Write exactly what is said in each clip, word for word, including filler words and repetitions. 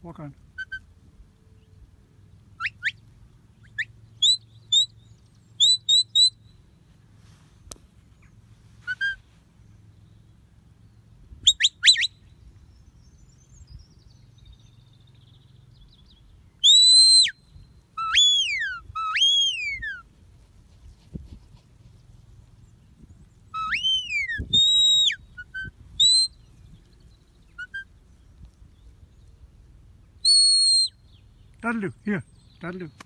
Walk on. That'll do. Here. That'll do.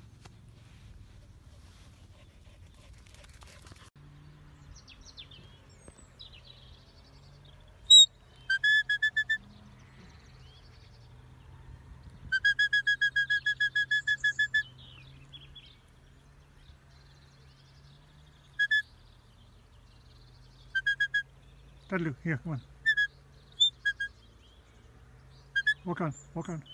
That'll do. Here, come on. Walk on. Walk on.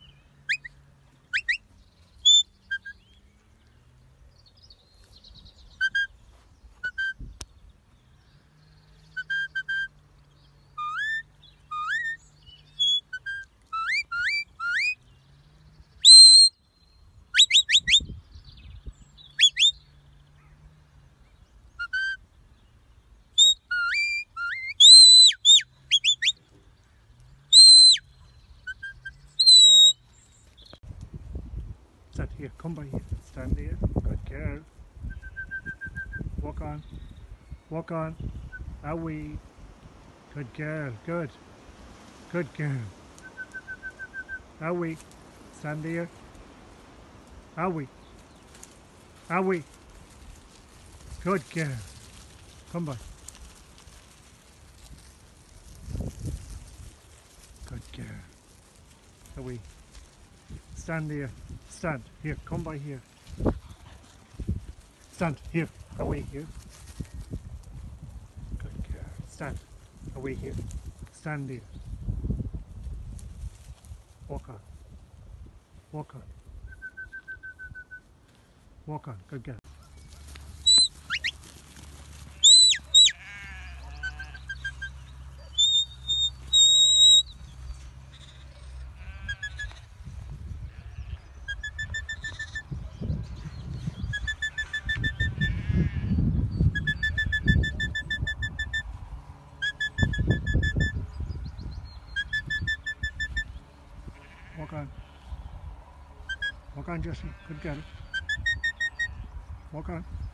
Stand here, come by here, stand there, good girl. Walk on, walk on, away, good girl, good, good girl. Away, stand there, away, away, good girl, come by. Good girl, away. Stand there. Stand. Here. Come by here. Stand. Here. Away here. Good girl. Stand. Away here. Stand there. Walk on. Walk on. Walk on. Good girl. Walk on. Walk on, Jesse. Good girl. Walk on.